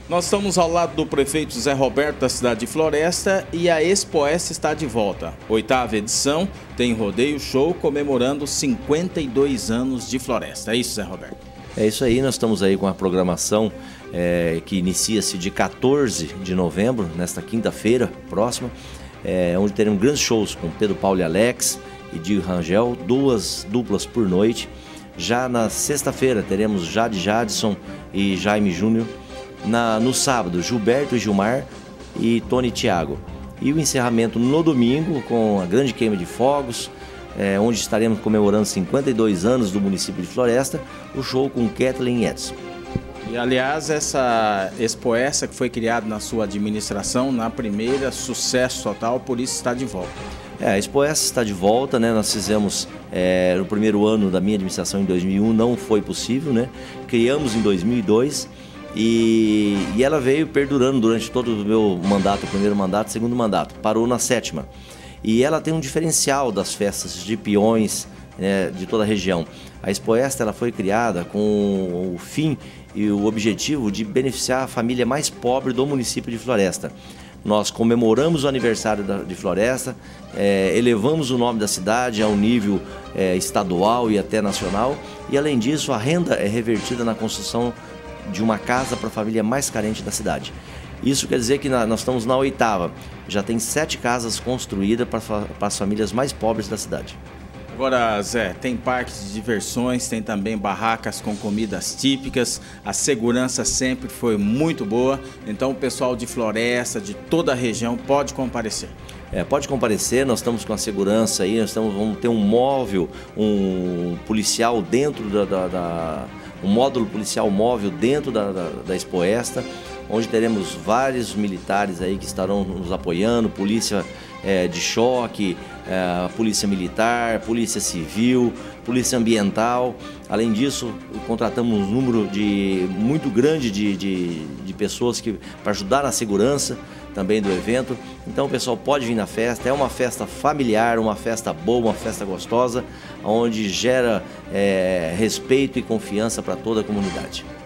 Nós estamos ao lado do prefeito Zé Roberto da cidade de Floresta e a Expoest está de volta. 8ª edição, tem rodeio show comemorando 52 anos de Floresta. É isso, Zé Roberto? É isso aí, nós estamos aí com a programação que inicia-se de 14 de novembro, nesta quinta-feira próxima, onde teremos grandes shows com Pedro Paulo e Alex e Dio Rangel, 2 duplas por noite. Já na sexta-feira teremos Jade Jadson e Jaime Júnior. No sábado, Gilberto e Gilmar e Tony e Thiago. E o encerramento no domingo com a grande queima de fogos, onde estaremos comemorando 52 anos do município de Floresta, o show com Kathleen e Edson. E aliás, essa Expoest que foi criada na sua administração, na primeira, sucesso total, por isso está de volta. A Expoest está de volta, né? Nós fizemos no primeiro ano da minha administração em 2001, não foi possível, né? Criamos em 2002 e ela veio perdurando durante todo o meu mandato, primeiro mandato, segundo mandato, parou na 7ª. E ela tem um diferencial das festas de peões, né, de toda a região. A Expoest ela foi criada com o fim e o objetivo de beneficiar a família mais pobre do município de Floresta. Nós comemoramos o aniversário de Floresta, elevamos o nome da cidade a um nível estadual e até nacional, e além disso a renda é revertida na construção de uma casa para a família mais carente da cidade. Isso quer dizer que nós estamos na 8ª, já tem 7 casas construídas para as famílias mais pobres da cidade. Agora, Zé, tem parques de diversões, tem também barracas com comidas típicas, a segurança sempre foi muito boa, então o pessoal de Floresta, de toda a região, pode comparecer. Pode comparecer, nós estamos com a segurança aí, vamos ter um móvel, um policial dentro um módulo policial móvel dentro da Expoest, onde teremos vários militares aí que estarão nos apoiando, polícia de choque, polícia militar, polícia civil, polícia ambiental. Além disso, contratamos um número muito grande de pessoas para ajudar na segurança também do evento. Então o pessoal pode vir na festa, é uma festa familiar, uma festa boa, uma festa gostosa, onde gera respeito e confiança para toda a comunidade.